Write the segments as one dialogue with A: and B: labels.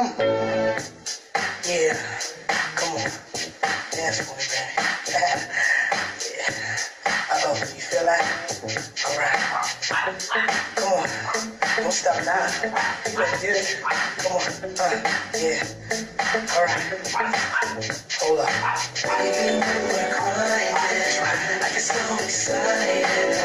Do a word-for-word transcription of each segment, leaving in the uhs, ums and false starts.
A: Come on. Yeah. Come on. Dance for me, baby. Yeah. Uh-oh. You feel that? All right. Come on. Don't stop now. You better get it. Come on. Uh, yeah. All right. Hold up. Baby, you were crying. I get so excited.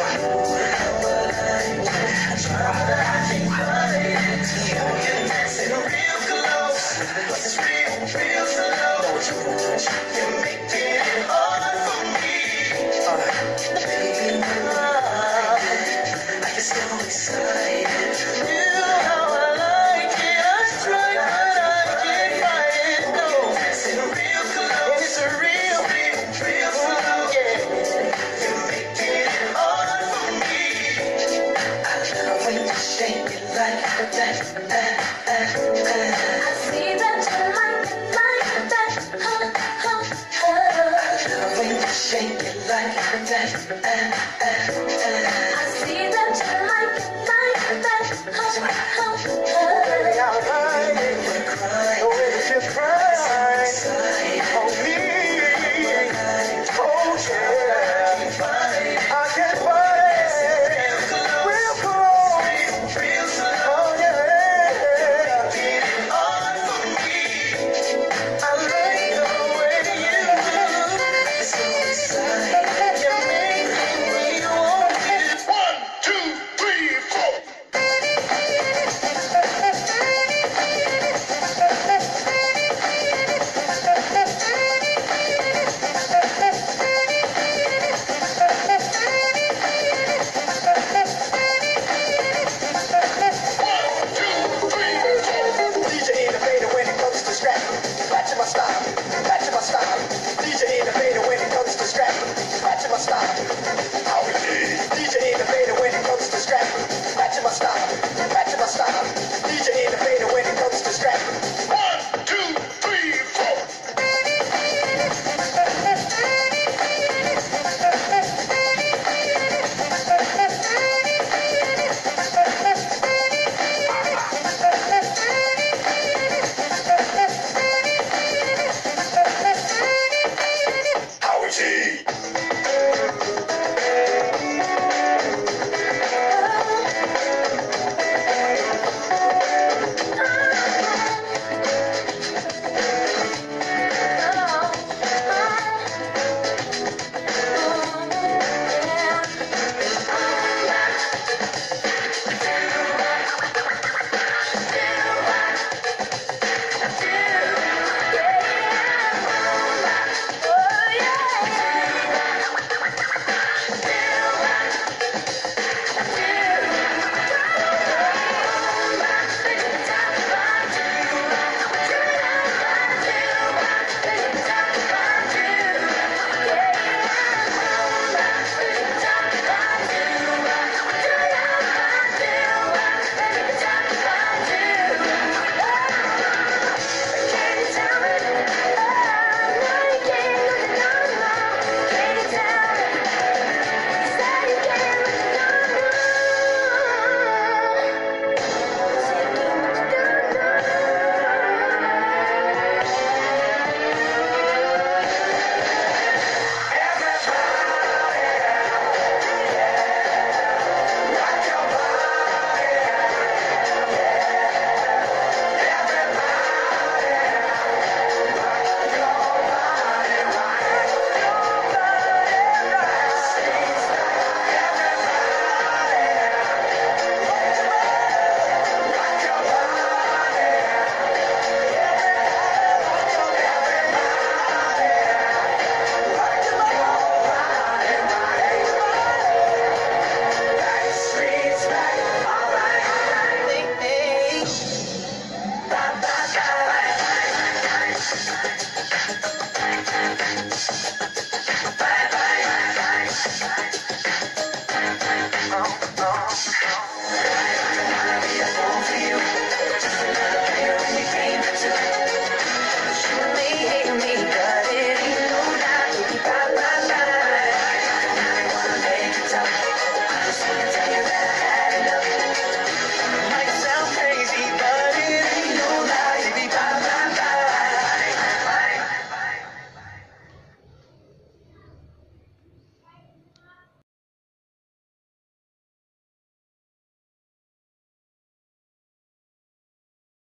A: I try, but I can't find it. Yeah, I'm getting dancing real close. But it's real, real slow. You're making it hard for me. Uh, baby, you were crying. I get so excited. You know how I like it. I try, but I can't find it. No, dancing real close. It's a real, real, real slow. Yeah, you're making it hard for me. I love when you shake it like that. Uh, uh, uh.
B: I see that you like it like that. Huh, huh, huh.
A: I love when you shake it like that. Uh,